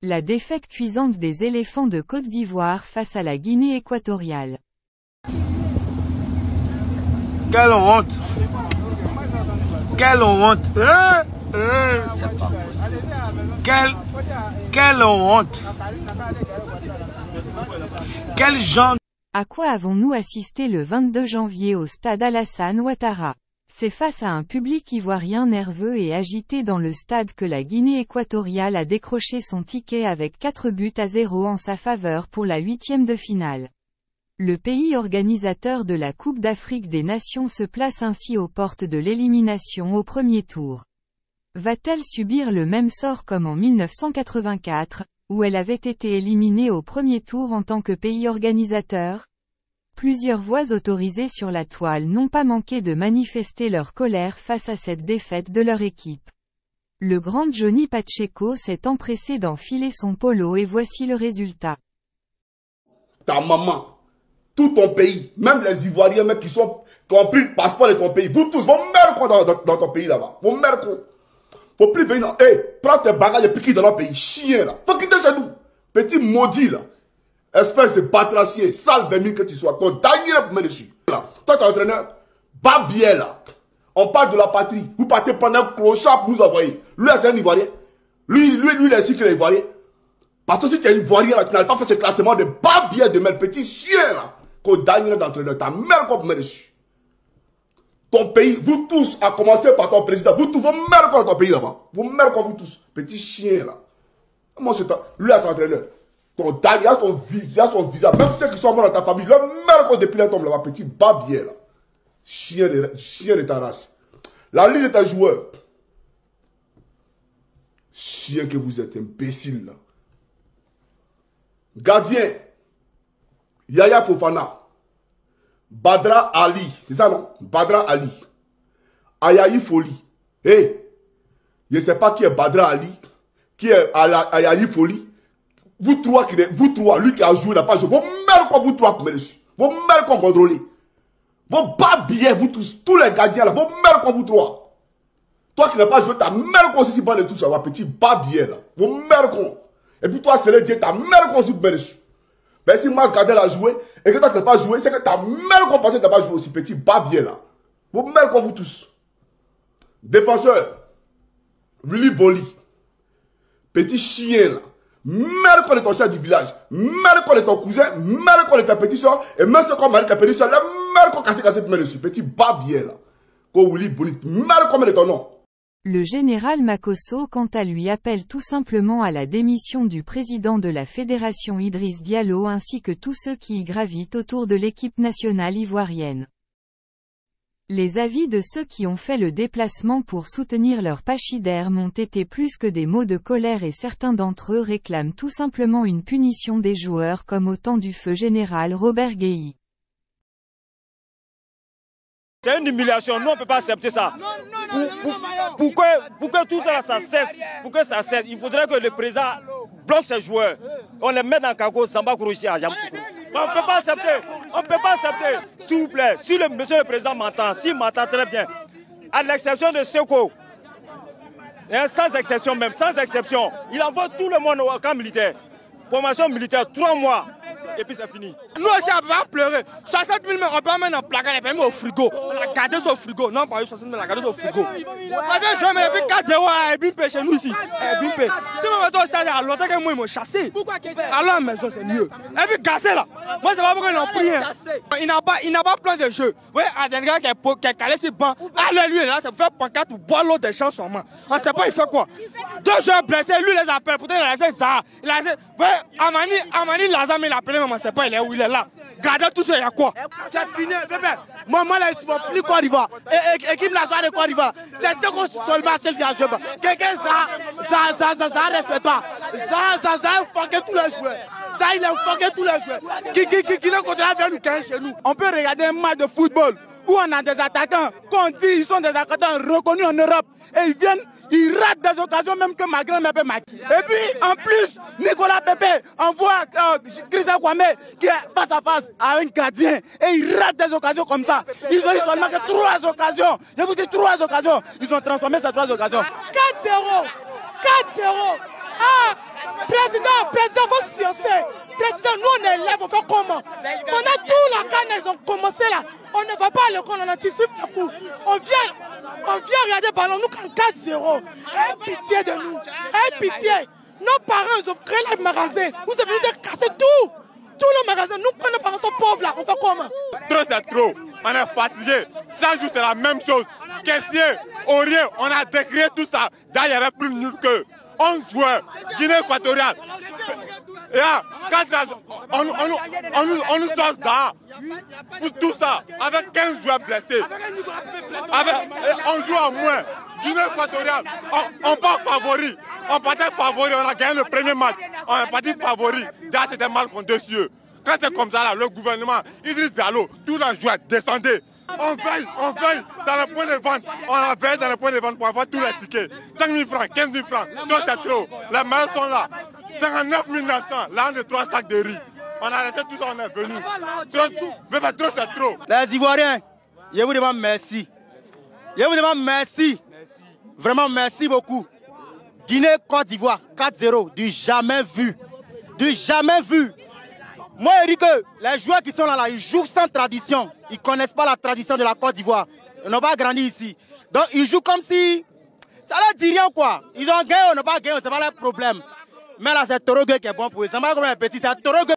La défaite cuisante des éléphants de Côte d'Ivoire face à la Guinée équatoriale. Quelle honte! Quelle honte! C'est pas possible. Quelle honte! Quel genre... À quoi avons-nous assisté le 22 janvier au stade Alassane Ouattara? C'est face à un public ivoirien nerveux et agité dans le stade que la Guinée équatoriale a décroché son ticket avec 4-0 en sa faveur pour la 8e de finale. Le pays organisateur de la Coupe d'Afrique des Nations se place ainsi aux portes de l'élimination au premier tour. Va-t-elle subir le même sort comme en 1984, où elle avait été éliminée au premier tour en tant que pays organisateur? Plusieurs voix autorisées sur la toile n'ont pas manqué de manifester leur colère face à cette défaite de leur équipe. Le grand Johnny Pacheco s'est empressé d'enfiler son polo et voici le résultat. Ta maman, tout ton pays, même les Ivoiriens même qui ont pris le passeport de ton pays, vous tous, vos mères dans ton pays là-bas, vos mères faut plus venir, prends tes bagages et puis quitte dans notre pays, chien là, faut quitter chez nous, petit maudit là. Espèce de batracier, sale vermine que tu sois, ton dernier pour mettre dessus. Là. Toi, t'es entraîneur, Babier là. On parle de la patrie. Vous partez prendre un clochard pour nous envoyer. Lui, c'est un Ivoirien. Lui, il est ici qu'il est Ivoirien. Parce que si tu es Ivoirien là, tu n'as pas fait ce classement de Babier de mes petits chiens là. Qu'au dernier d'entraîneur, ta mère qu'on met dessus. Ton pays, vous tous, à commencer par ton président, vous tous, vos mères dans ton pays là-bas. Vos mères comme vous tous, petits chiens là. Moi, c'est lui, c'est entraîneur. Ton derrière, ton visage, même ceux qui sont morts dans ta famille, leur mère qu'on depuis là tombe là-bas, petit babier là. Chien de ta race. La liste est un joueur. Chien que vous êtes, imbécile là. Gardien, Yaya Fofana, Badra Ali, c'est ça non? Badra Ali, Ayayi Foli. Je ne sais pas qui est Badra Ali, qui est Ayayi Foli. Vous trois, lui qui a joué n'a pas joué. Vos mères comme vous trois pour me dessus. Vos mères comme contrôler. Vos babiers, vous tous les gardiens là. Vos mères comme vous trois. Toi qui n'as pas joué, ta mère comme aussi pas de tout ça. Petit babier là. Vos mères comme. Et puis toi, c'est le Dieu, ta mère comme aussi pour me dessus. Mais si Mas Gardel a joué et que toi tu n'as pas joué, c'est que ta mère comme pensait que tu n'as pas joué aussi. Petit babier là. Vos mères comme vous tous. Défenseur. Willy Boli. Petit chien là. Mère qu'on est ton chef du village, mère qu'on est ton cousin, mère qu'on est ta petite soeur, et même ce qu'on m'a dit ta petite soeur, la mère qu'on casse pour mettre dessus, petit babier là. Qu'on Willy Boli, mère qu'on met ton nom. Le général Makosso quant à lui appelle tout simplement à la démission du président de la fédération Idriss Diallo ainsi que tous ceux qui y gravitent autour de l'équipe nationale ivoirienne. Les avis de ceux qui ont fait le déplacement pour soutenir leur pachyderme ont été plus que des mots de colère et certains d'entre eux réclament tout simplement une punition des joueurs comme au temps du feu général Robert Guéhi. C'est une humiliation, nous on ne peut pas accepter ça. Pour que tout ça, ça cesse, il faudrait que le président bloque ses joueurs. On les met dans Kago, Samba Kouroussi à Yamoussoukro. On ne peut pas accepter, s'il vous plaît, si monsieur le président m'entend, s'il m'entend très bien, à l'exception de Seko, sans exception, il envoie tout le monde au camp militaire, formation militaire, 3 mois. Et puis c'est fini. Nous aussi on va pleurer. 60 000 on peut mettre dans le placard et puis au frigo. On a gardé au frigo. Non, pas 60 000, on a gardé au frigo. On avait joué, mais depuis 4-0 à Bimpe chez nous ici. Bimpe. Si on va au stade, à longtemps que moi ils m'ont chassé. Alors à la maison c'est mieux. Et puis cassé là. Moi c'est pas pourquoi ils l'ont pris. Il n'a pas plein de jeux. Vous voyez, Adenga qui est calé sur le banc. Allez lui là, ça fait pancarte pour boire l'eau des champs sur moi. On ne sait pas il fait quoi. 2 joueurs blessés, lui les appelle. Pourtant il a laissé ça. Vous voyez, Amani Lazam il a appelé. On ne sait pas il est où il est là. Gardez tout ça, il y a quoi? C'est fini, bébé. Moi, là, ils ne sont plus Côte d'Ivoire. Équipe nationale de Côte d'Ivoire. C'est ce qu'on seulement celle qui a joué. Quelqu'un, ça ne respecte pas. Ça a foqué tous les joueurs. Ça, il a foqué tous les joueurs. Qui le contrat vient nous cacher chez nous. On peut regarder un match de football où on a des attaquants qu'on dit ils sont des attaquants reconnus en Europe. Et ils viennent. Il rate des occasions même que ma grand-mère peut marquer. Et puis, en plus, Nicolas Pepe envoie Christian Kwame qui est face à face à un gardien. Et il rate des occasions comme ça. Ils ont eu seulement que 3 occasions. Je vous dis 3 occasions. Ils ont transformé ces 3 occasions. 4-0. Ah, président, faut se sciencer. Président, nous on est élèves, on fait comment? Pendant tout la canne, ils ont commencé là. On ne va pas à l'école, on anticipe le coup. On vient regarder ballon, nous quand 4-0. Aie pitié de nous. Aie pitié. Nos parents, ils ont créé les magasins. Vous avez venu casser tout. Tous les magasins, nous quand nos parents sont pauvres là, on fait comment? Trop c'est trop. On est fatigué. Chaque jour c'est la même chose. Caissier, Aurien, on a décrié tout ça. D'ailleurs, il y avait plus nul que 11 joueurs. Guinée équatoriale. Et là, on nous sort ça. Pour tout ça, avec 15 joueurs blessés. On joue en moins. Guinée équatoriale, on part favori. On partait favori, on a gagné le premier match. On est parti favori. Déjà, c'était mal contre deux cieux. Quand c'est comme ça, là, le gouvernement, Idriss Diallo, tous les joueurs descendaient. On veille dans le point de vente. On a veillé dans le point de vente pour avoir tous les tickets. 5 000 francs, 15 000 francs. Donc c'est trop. Les mails sont là. 59 900. Là, on a 3 sacs de riz. On a laissé tout ça, on est venu. Trop, c'est trop. Les Ivoiriens, je vous demande merci. Je vous demande merci. Vraiment merci beaucoup. Guinée, Côte d'Ivoire, 4-0. Du jamais vu. Du jamais vu. Moi, je dis que les joueurs qui sont là, ils jouent sans tradition. Ils ne connaissent pas la tradition de la Côte d'Ivoire. Ils n'ont pas grandi ici. Donc, ils jouent comme si... Ça leur dit rien, quoi. Ils ont gagné ou n'ont pas gagné, c'est pas leur problème. Mais là, c'est Torogue qui est bon pour eux. C'est pas comme les petits, c'est Torogue.